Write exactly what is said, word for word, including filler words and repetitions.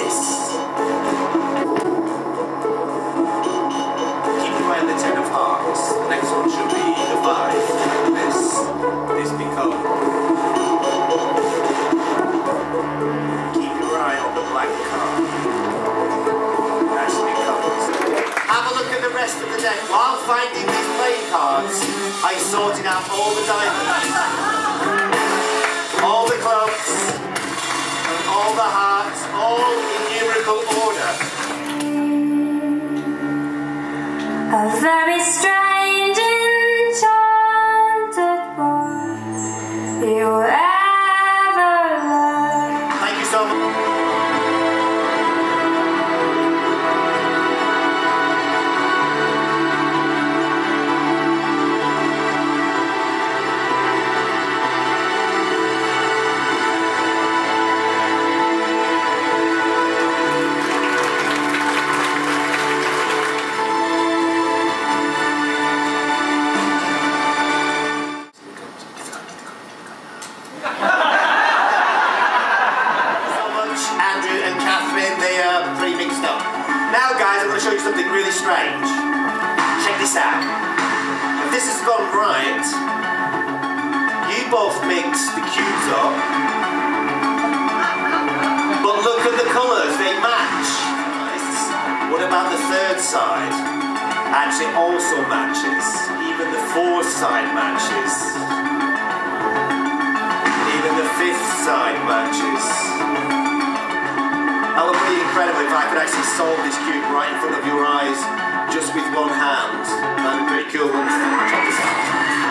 this. Keep in mind the ten of hearts. The next one should be the five. This, this becomes. Keep your eye on the black card. As becomes. Have a look at the rest of the deck. While finding these playing cards, I sorted out all the diamonds, all the clubs, and all the hearts, all in numerical order. A very strange, enchanted world you'll ever learn. Thank you so much. Now guys, I'm going to show you something really strange. Check this out. If this has gone right, you both mix the cubes up, but look at the colours, they match. What about the third side? Actually also matches. Even the fourth side matches. Even the fifth side matches. That would be incredible if I could actually solve this cube right in front of your eyes just with one hand. That would be pretty cool. Check this out.